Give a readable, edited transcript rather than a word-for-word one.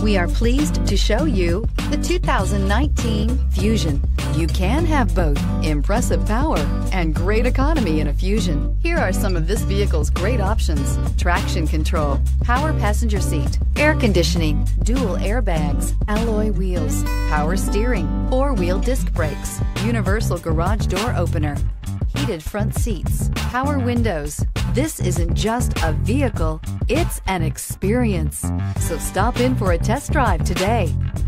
We are pleased to show you the 2019 Fusion. You can have both impressive power and great economy in a Fusion. Here are some of this vehicle's great options: traction control, power passenger seat, air conditioning, dual airbags, alloy wheels, power steering, four-wheel disc brakes, universal garage door opener, heated front seats, power windows. This isn't just a vehicle, it's an experience. So stop in for a test drive today.